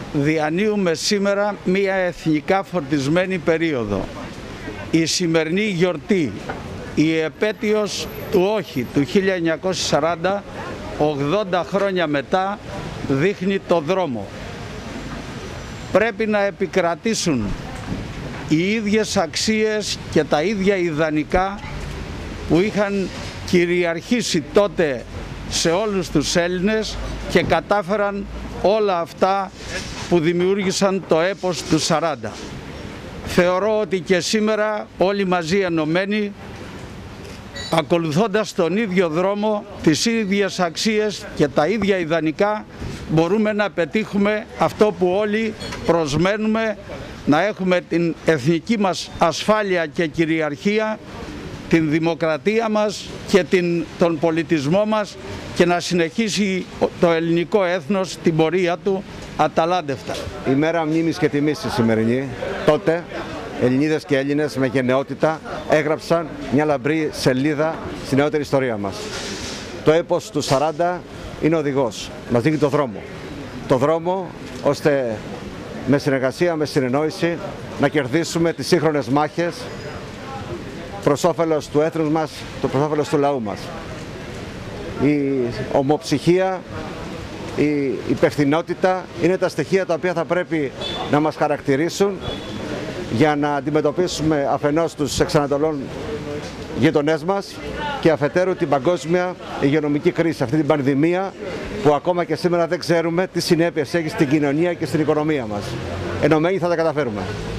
διανύουμε σήμερα μία εθνικά φορτισμένη περίοδο. Η σημερινή γιορτή, η επέτειος του όχι του 1940, 80 χρόνια μετά, δείχνει το δρόμο. Πρέπει να επικρατήσουν οι ίδιες αξίες και τα ίδια ιδανικά που είχαν κυριαρχήσει τότε σε όλους τους Έλληνες και κατάφεραν όλα αυτά που δημιούργησαν το έπος του 40. Θεωρώ ότι και σήμερα όλοι μαζί ενωμένοι, ακολουθώντας τον ίδιο δρόμο, τις ίδιες αξίες και τα ίδια ιδανικά, μπορούμε να πετύχουμε αυτό που όλοι προσμένουμε, να έχουμε την εθνική μας ασφάλεια και κυριαρχία, την δημοκρατία μας και τον πολιτισμό μας, και να συνεχίσει το ελληνικό έθνος την πορεία του αταλάντευτα. Η μέρα μνήμης και τιμής η σημερινή. Τότε Ελληνίδες και Έλληνες με γενναιότητα έγραψαν μια λαμπρή σελίδα στη νεότερη ιστορία μας. Το έπος του 40 είναι οδηγός, μας δείχνει το δρόμο. Το δρόμο ώστε με συνεργασία, με συνεννόηση να κερδίσουμε τις σύγχρονες μάχες προς όφελος του έθνους μας, προς όφελος του λαού μας. Η ομοψυχία, η υπευθυνότητα είναι τα στοιχεία τα οποία θα πρέπει να μας χαρακτηρίσουν για να αντιμετωπίσουμε αφενός τους εξανατολών γειτονές μας και αφετέρου την παγκόσμια υγειονομική κρίση, αυτή την πανδημία που ακόμα και σήμερα δεν ξέρουμε τι συνέπειες έχει στην κοινωνία και στην οικονομία μας. Ενωμένοι θα τα καταφέρουμε.